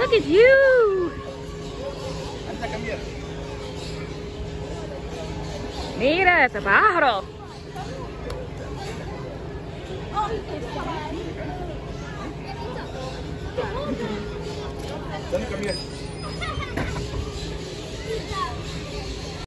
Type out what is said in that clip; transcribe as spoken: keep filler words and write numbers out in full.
Look at you. Mira ese pájaro. Dale, cambia.